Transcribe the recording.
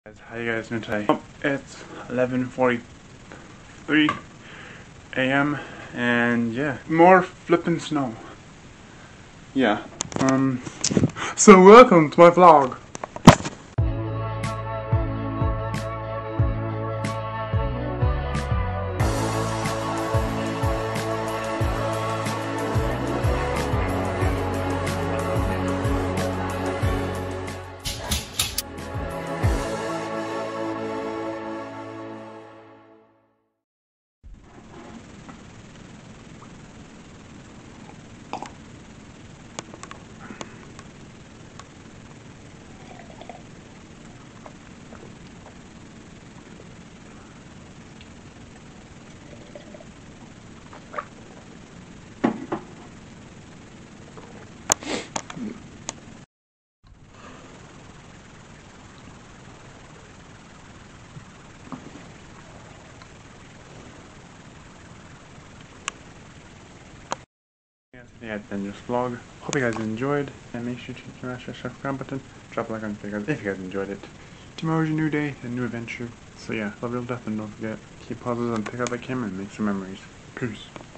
Guys, how you guys doing today? It's 11:43 a.m. and yeah, more flippin' snow. Yeah. So welcome to my vlog. Yeah, then this vlog. Hope you guys enjoyed, and make sure to smash that subscribe button, drop a like on the video if you guys enjoyed it. Tomorrow's a new day, a new adventure. So yeah, love you to death, and don't forget, keep positive and pick up the camera and make some memories. Peace.